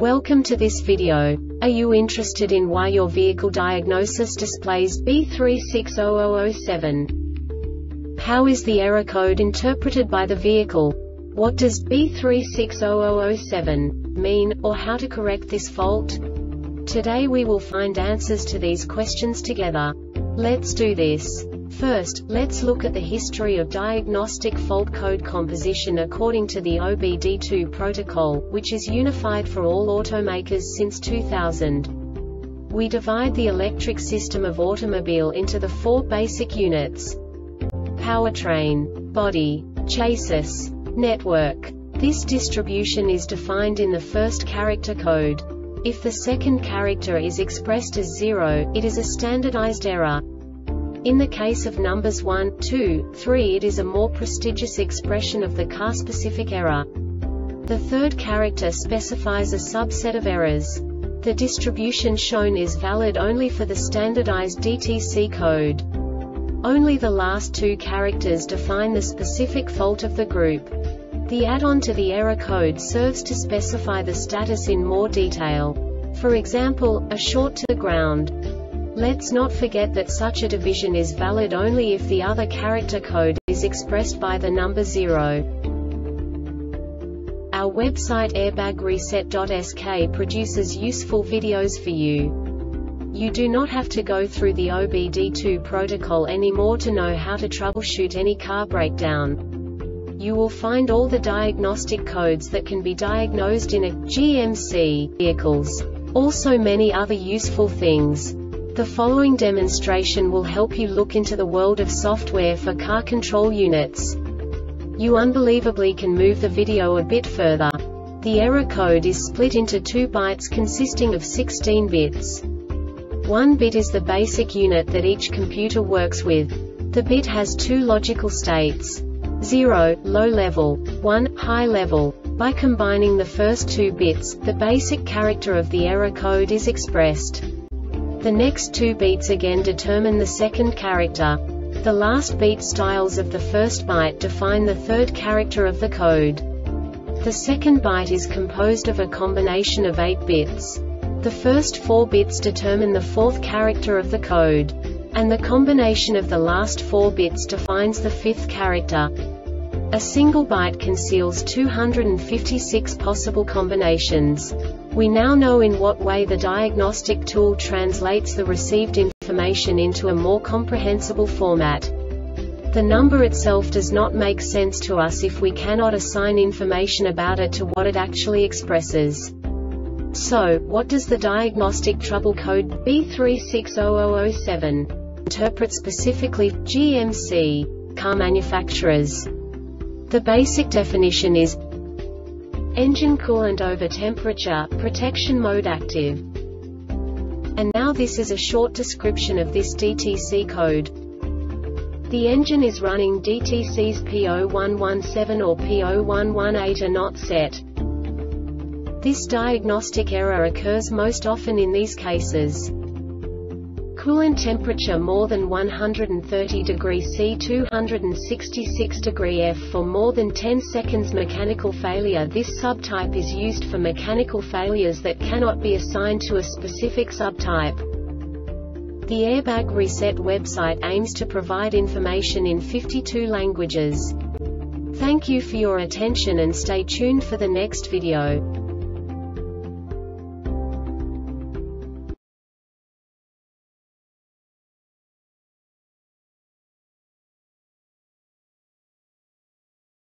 Welcome to this video. Are you interested in why your vehicle diagnosis displays B360007? How is the error code interpreted by the vehicle? What does B360007 mean, or how to correct this fault? Today we will find answers to these questions together. Let's do this. First, let's look at the history of diagnostic fault code composition according to the OBD2 protocol, which is unified for all automakers since 2000. We divide the electric system of automobile into the four basic units: powertrain, body, chassis, network. This distribution is defined in the first character code. If the second character is expressed as 0, it is a standardized error. In the case of numbers 1, 2, 3, it is a more prestigious expression of the car-specific error. The third character specifies a subset of errors. The distribution shown is valid only for the standardized DTC code. Only the last two characters define the specific fault of the group. The add-on to the error code serves to specify the status in more detail. For example, a short to the ground. Let's not forget that such a division is valid only if the other character code is expressed by the number 0. Our website airbagreset.sk produces useful videos for you. You do not have to go through the OBD2 protocol anymore to know how to troubleshoot any car breakdown. You will find all the diagnostic codes that can be diagnosed in a GMC vehicles. Also many other useful things. The following demonstration will help you look into the world of software for car control units. You unbelievably can move the video a bit further. The error code is split into 2 bytes consisting of 16 bits. 1 bit is the basic unit that each computer works with. The bit has 2 logical states: 0, low level, 1, high level. By combining the first 2 bits, the basic character of the error code is expressed. The next 2 beats again determine the second character. The last beat styles of the first byte define the third character of the code. The second byte is composed of a combination of 8 bits. The first 4 bits determine the fourth character of the code. And the combination of the last 4 bits defines the fifth character. A single byte conceals 256 possible combinations. We now know in what way the diagnostic tool translates the received information into a more comprehensible format. The number itself does not make sense to us if we cannot assign information about it to what it actually expresses. So, what does the diagnostic trouble code B360007 interpret specifically for GMC car manufacturers? The basic definition is engine coolant over temperature, protection mode active. And now this is a short description of this DTC code. The engine is running DTC's P0117 or P0118 are not set. This diagnostic error occurs most often in these cases: coolant temperature more than 130 degrees C, 266 degrees F for more than 10 seconds. Mechanical failure. This subtype is used for mechanical failures that cannot be assigned to a specific subtype. The Airbag Reset website aims to provide information in 52 languages. Thank you for your attention and stay tuned for the next video.